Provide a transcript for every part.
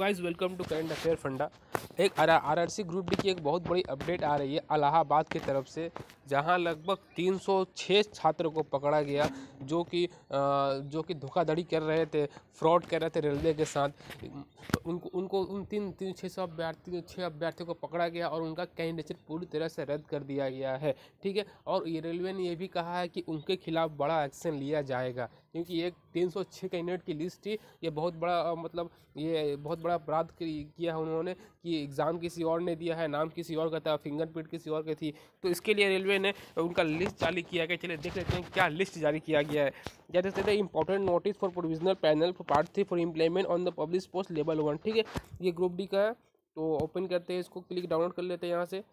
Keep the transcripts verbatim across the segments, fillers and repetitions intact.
Guys, welcome to current affair फंडा। एक R R C group D की एक बहुत बड़ी अपडेट आ रही है इलाहाबाद की तरफ से, जहां लगभग तीन सौ छह छात्रों को पकड़ा गया जो कि जो कि धोखाधड़ी कर रहे थे, फ्रॉड कर रहे थे रेलवे के साथ। उनको उनको उन तीन तीन छः सौ अभ्यर्थी छः अभ्यर्थियों को पकड़ा गया और उनका कैंडिडेचर पूरी तरह से रद्द कर दिया गया है। ठीक है, और ये रेलवे ने यह भी कहा है कि उनके खिलाफ बड़ा एक्शन लिया जाएगा, क्योंकि एक तीन सौ छह कैंडिडेट की लिस्ट थी। ये बहुत बड़ा मतलब ये बहुत बड़ा अपराध किया है उन्होंने कि एग्ज़ाम किसी और ने दिया है, नाम किसी और का था, फिंगरप्रिंट किसी और की थी। तो इसके लिए रेलवे ने उनका लिस्ट जारी किया गया। चलिए देख लेते हैं क्या लिस्ट जारी किया गया है। क्या देख सकते हैं, important notice for provisional panel for part three for implement on the public post level one. ठीक है, ये ग्रुप डी का है। तो ओपन करते हैं इसको, क्लिक डाउनलोड कर लेते हैं यहाँ से।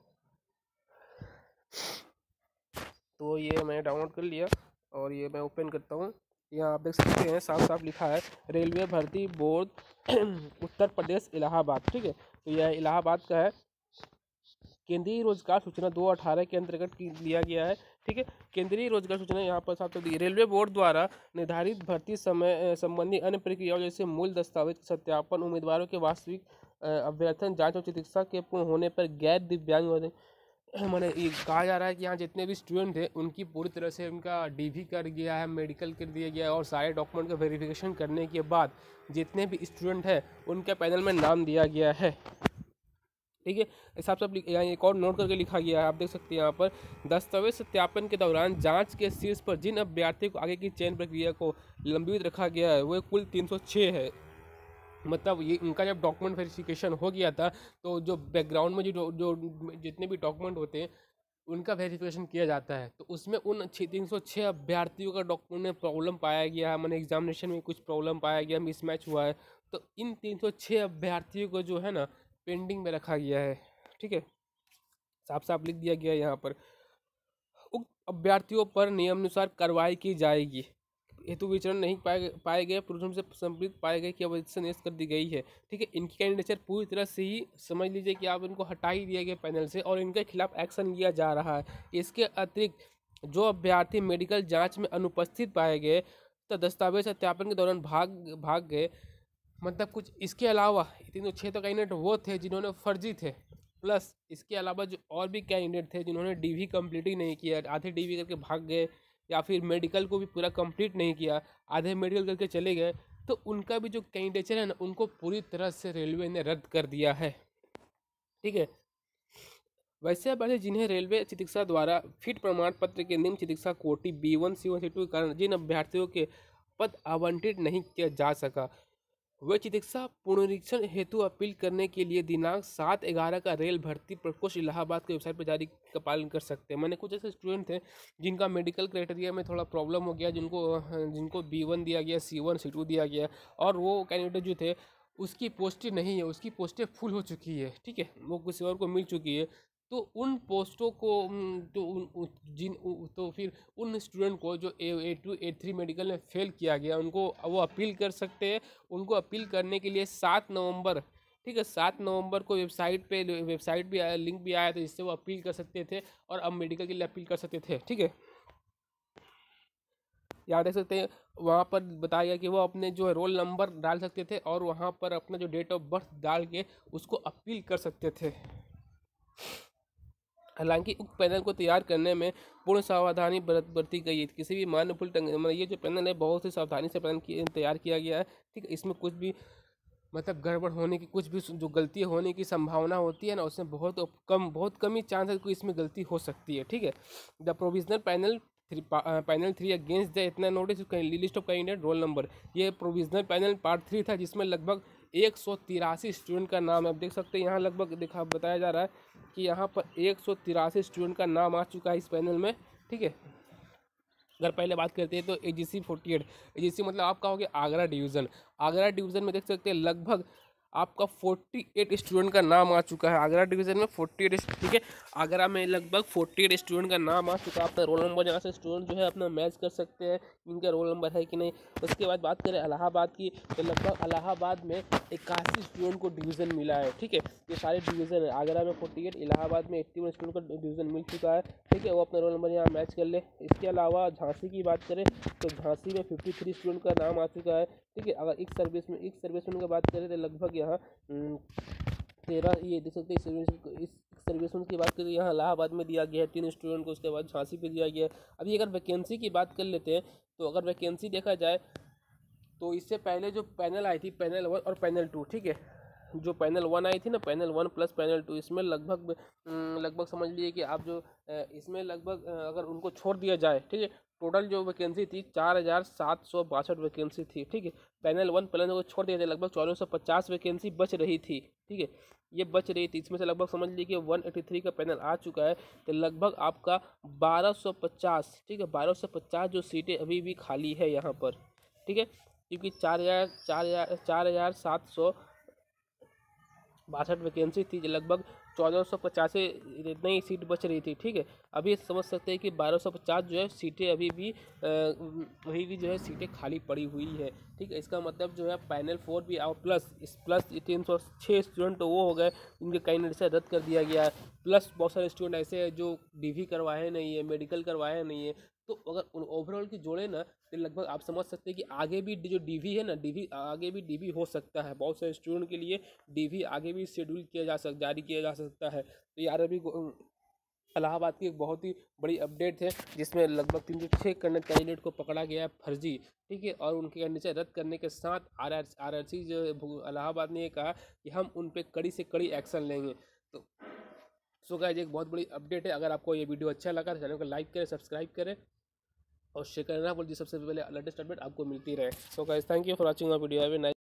तो ये मैंने डाउनलोड कर लिया और ये मैं ओपन करता हूँ। यहाँ आप देख सकते हैं साफ साफ लिखा है रेलवे भर्ती बोर्ड उत्तर प्रदेश इलाहाबाद। ठीक है, तो यह इलाहाबाद का है। केंद्रीय रोजगार सूचना दो अठारह के अंतर्गत लिया गया है। ठीक है, केंद्रीय रोजगार सूचना यहाँ पर साफ साफ रेलवे बोर्ड द्वारा निर्धारित भर्ती समय संबंधी अन्य प्रक्रियाओं जैसे मूल दस्तावेज सत्यापन, उम्मीदवारों के वास्तविक अभ्यर्थन जांच और चिकित्सा के पूर्ण होने पर गैर दिव्यांग मैंने ये कहा जा रहा है कि यहाँ जितने भी स्टूडेंट हैं उनकी पूरी तरह से उनका डीवी कर गया है, मेडिकल कर दिया गया है और सारे डॉक्यूमेंट का वेरिफिकेशन करने के बाद जितने भी स्टूडेंट हैं उनके पैनल में नाम दिया गया है। ठीक है, इस हिसाब से यहाँ एक और नोट करके लिखा गया है, आप देख सकते हैं यहाँ पर दस्तावेज सत्यापन के दौरान जांच के शीर्ष पर जिन अभ्यर्थियों को आगे की चयन प्रक्रिया को लंबित रखा गया है वह कुल तीन सौ छः है। मतलब ये उनका जब डॉक्यूमेंट वेरिफिकेशन हो गया था तो जो बैकग्राउंड में जो जो जितने भी डॉक्यूमेंट होते हैं उनका वेरिफिकेशन किया जाता है, तो उसमें उन तीन सौ छः अभ्यर्थियों का डॉक्यूमेंट में प्रॉब्लम पाया गया है। मैंने एग्जामिनेशन में कुछ प्रॉब्लम पाया गया, मिसमैच हुआ है, तो इन तीन सौ छः अभ्यर्थियों को जो है ना पेंडिंग में रखा गया है। ठीक है, साफ साफ लिख दिया गया है यहाँ पर उक्त अभ्यर्थियों पर नियमानुसार कार्रवाई की जाएगी। हेतु विचरण नहीं पाए पाए गए, पुरुषों से संबंधित पाए गए कि अवैध निरस्त कर दी गई है। ठीक है, इनकी कैंडिडेचर पूरी तरह से ही समझ लीजिए कि आप इनको हटा ही दिए गए पैनल से और इनके खिलाफ एक्शन लिया जा रहा है। इसके अतिरिक्त जो अभ्यर्थी मेडिकल जांच में अनुपस्थित पाए गए तो दस्तावेज सत्यापन के दौरान भाग भाग गए, मतलब कुछ इसके अलावा तीन सौ छः तो कैंडिडेट वो थे जिन्होंने फर्जी थे, प्लस इसके अलावा जो और भी कैंडिडेट थे जिन्होंने डीवी कंप्लीट ही नहीं किया, आधे डीवी करके भाग गए या फिर मेडिकल को भी पूरा कंप्लीट नहीं किया, आधे मेडिकल करके चले गए, तो उनका भी जो कैंडिडेचर है ना उनको पूरी तरह से रेलवे ने रद्द कर दिया है। ठीक है, वैसे अभ्यर्थी जिन्हें रेलवे चिकित्सा द्वारा फिट प्रमाण पत्र के निम्न चिकित्सा कोटि B one C one C two के कारण जिन अभ्यर्थियों के पद आवंटित नहीं किया जा सका वे चिकित्सा पुनरीक्षण हेतु अपील करने के लिए दिनांक सात ग्यारह का रेल भर्ती प्रकोष्ठ इलाहाबाद के वेबसाइट पर जारी का पालन कर सकते हैं। मैंने कुछ ऐसे स्टूडेंट थे जिनका मेडिकल क्राइटेरिया में थोड़ा प्रॉब्लम हो गया, जिनको जिनको बी वन दिया गया, सी वन सी टू दिया गया और वो कैंडिडेट जो थे उसकी पोस्टें नहीं है, उसकी पोस्टें फुल हो चुकी है। ठीक है, वो किसी और को मिल चुकी है, तो उन पोस्टों को तो उन जिन तो फिर उन स्टूडेंट को जो A two A three medical में फेल किया गया उनको वो अपील कर सकते हैं। उनको अपील करने के लिए सात नवंबर ठीक है सात नवंबर को वेबसाइट पे वेबसाइट भी आया, लिंक भी आया था जिससे वो अपील कर सकते थे और अब मेडिकल के लिए अपील कर सकते थे। ठीक है, यहाँ देख सकते हैं वहाँ पर बताया गया कि वो अपने जो रोल नंबर डाल सकते थे और वहाँ पर अपना जो डेट ऑफ बर्थ डाल के उसको अपील कर सकते थे। हालांकि उक्त पैनल को तैयार करने में पूर्ण सावधानी बरती गई है। किसी भी मान्यफुल मतलब ये जो पैनल है बहुत ही सावधानी से पैनल तैयार किया गया है। ठीक है, इसमें कुछ भी मतलब गड़बड़ होने की, कुछ भी जो गलती होने की संभावना होती है ना उसमें बहुत कम बहुत कम ही चांस है कि इसमें गलती हो सकती है। ठीक है, the provisional panel three panel three against the इतना notice list of candidate roll number, ये प्रोविजनल पैनल पार्ट थ्री था जिसमें लगभग एक सौ तिरासी स्टूडेंट का नाम है। आप देख सकते हैं यहाँ लगभग देखा बताया जा रहा है कि यहाँ पर एक सौ तिरासी स्टूडेंट का नाम आ चुका है इस पैनल में। ठीक है, अगर पहले बात करते हैं तो ए जी सी फोर्टी एट ए जी सी मतलब आपका हो गया आगरा डिवीज़न। आगरा डिवीज़न में देख सकते हैं लगभग आपका अड़तालीस स्टूडेंट का नाम आ चुका है आगरा डिवीज़न में अड़तालीस। ठीक है, आगरा में लगभग अड़तालीस स्टूडेंट का नाम आ चुका है। अपना रोल नंबर यहाँ से स्टूडेंट जो है अपना मैच कर सकते हैं इनका रोल नंबर है कि नहीं। उसके बाद बात करें इलाहाबाद की तो लगभग इलाहाबाद में इक्यासी स्टूडेंट को डिवीज़न मिला है। ठीक है, ये सारे डिवीज़न है, आगरा में अड़तालीस, इलाहाबाद में इक्यासी स्टूडेंट को डिवीज़न मिल चुका है। ठीक है, वो अपना रोल नंबर यहाँ मैच कर ले। इसके अलावा झांसी की बात करें तो झांसी में तिरेपन स्टूडेंट का नाम आ चुका है। ठीक है। अगर एक सर्विस में एक सर्विसमैन की बात करें तो लगभग यहाँ तेरह, ये देख सकते हैं इस सर्विसमैन की बात करें यहाँ इलाहाबाद में दिया गया है तीन स्टूडेंट को, उसके बाद झांसी पे दिया गया है। अभी अगर वैकेंसी की बात कर लेते हैं तो अगर वैकेंसी देखा जाए तो इससे पहले जो पैनल आई थी, पैनल वन और पैनल टू, ठीक है, जो पैनल वन आई थी ना, panel one plus panel two, इसमें लगभग लगभग समझ लीजिए कि आप जो इसमें लगभग अगर उनको छोड़ दिया जाए, ठीक है, टोटल जो वैकेंसी थी चार हज़ार सात सौ बासठ वैकेंसी थी, ठीक है। पैनल वन पैनल को छोड़ दिया जाए लगभग चौदह सौ पचास वैकेंसी बच रही थी, ठीक है, ये बच रही थी। इसमें से लगभग समझ लीजिए कि एक सौ तिरासी का पैनल आ चुका है, तो लगभग आपका बारह सौ पचास, ठीक है, बारह सौ पचास जो सीटें अभी भी खाली है यहाँ पर, ठीक है, क्योंकि चार हज़ार चार हज़ार चार हज़ार सात सौ बासठ वैकेंसी थी, लगभग चौदह सौ पचासी इतनी ही सीट बच रही थी, ठीक है। अभी समझ सकते हैं कि बारह सौ पचास जो है सीटें अभी भी वही भी जो है सीटें खाली पड़ी हुई है, ठीक है। इसका मतलब जो है पैनल फोर भी और प्लस इस प्लस तीन सौ छः स्टूडेंट तो वो हो गए जिनके कैंडिडेट से रद्द कर दिया गया है, प्लस बहुत सारे स्टूडेंट ऐसे हैं जो डीवी करवाए नहीं है, मेडिकल करवाए नहीं है। तो अगर ओवरऑल की जोड़े ना तो लगभग आप समझ सकते हैं कि आगे भी जो डीवी है ना, डीवी आगे भी डीवी हो सकता है, बहुत सारे स्टूडेंट के लिए डीवी आगे भी शेड्यूल किया जा सक जारी किया जा सकता है। तो यार अभी इलाहाबाद की एक बहुत ही बड़ी अपडेट है जिसमें लगभग तीन सौ छः कैंडिडेट को पकड़ा गया है फर्जी, ठीक है, और उनके कैंडिडेट रद्द करने के साथ R R R R C जो इलाहाबाद ने ये कहा कि हम उन पर कड़ी से कड़ी एक्शन लेंगे। तो सो गाइस एक बहुत बड़ी अपडेट है। अगर आपको ये वीडियो अच्छा लगा तो चैनल को लाइक करें, सब्सक्राइब करें और शेयर करना बोल, सबसे पहले लेटेस्ट अपडेट आपको मिलती रहे। So guys thank you for watching our video. Have a nice